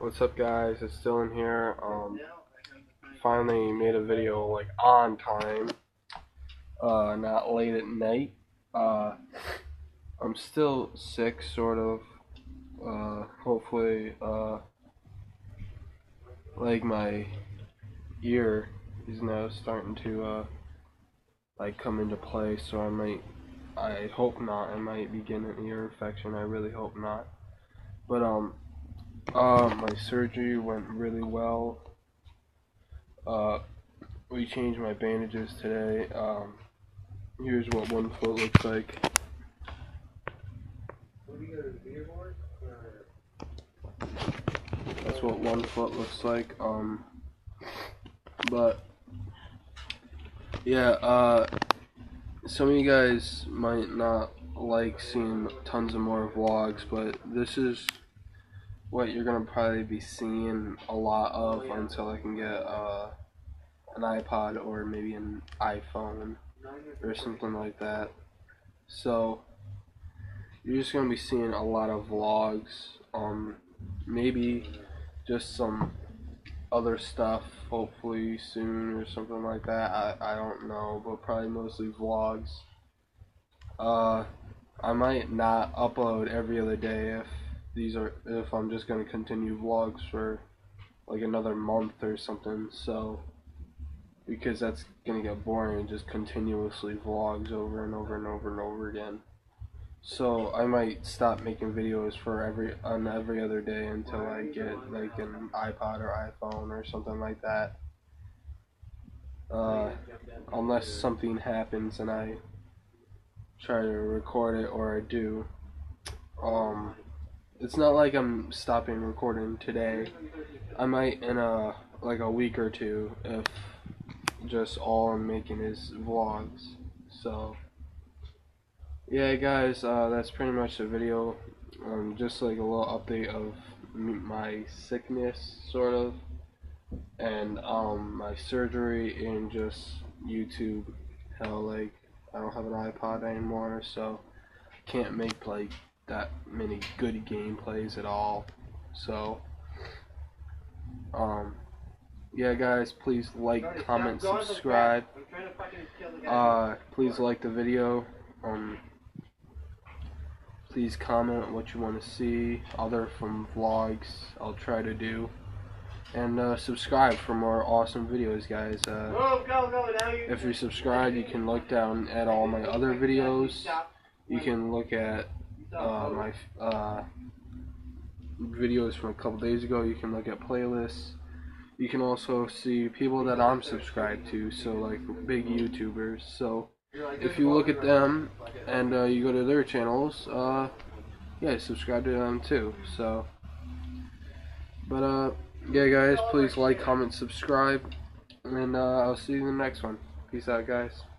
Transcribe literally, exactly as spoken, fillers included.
What's up, guys? It's Dylan here. Um, finally made a video like on time, uh, not late at night. Uh, I'm still sick, sort of. Uh, hopefully, uh, like my ear is now starting to uh, like come into play. So I might, I hope not. I might be getting an ear infection. I really hope not. But um. Uh, my surgery went really well. Uh, we changed my bandages today. Um, here's what one foot looks like. That's what one foot looks like. Um, but yeah, uh, some of you guys might not like seeing tons of more vlogs, but this is what you're gonna probably be seeing a lot of until I can get uh, an iPod or maybe an iPhone or something like that. So you're just gonna be seeing a lot of vlogs, um, maybe just some other stuff hopefully soon or something like that. I, I don't know, but probably mostly vlogs. Uh, I might not upload every other day if these are if I'm just gonna continue vlogs for like another month or something, so because that's gonna get boring, just continuously vlogs over and over and over and over again. So I might stop making videos for every on every other day until I get like an iPod or iPhone or something like that. Uh, unless something happens and I try to record it, or I do. Um, It's not like I'm stopping recording today. I might in a like a week or two if just all I'm making is vlogs. So yeah, guys, uh, that's pretty much the video. Um, just like a little update of my sickness, sort of, and um, my surgery, and just YouTube. How like I don't have an iPod anymore, so can't make like that many good gameplays at all. So um yeah, guys, please like, comment, subscribe. Uh please like the video. Um please comment what you want to see other from vlogs. I'll try to do. And uh, subscribe for more awesome videos, guys. Uh, if you subscribe, you can look down at all my other videos. You can look at uh, my uh, videos from a couple days ago. You can look at playlists. You can also see people that I'm subscribed to, so like big YouTubers. So if you look at them and uh, you go to their channels, uh, yeah, subscribe to them too. So, but uh, yeah, guys, please like, comment, subscribe, and uh, I'll see you in the next one. Peace out, guys.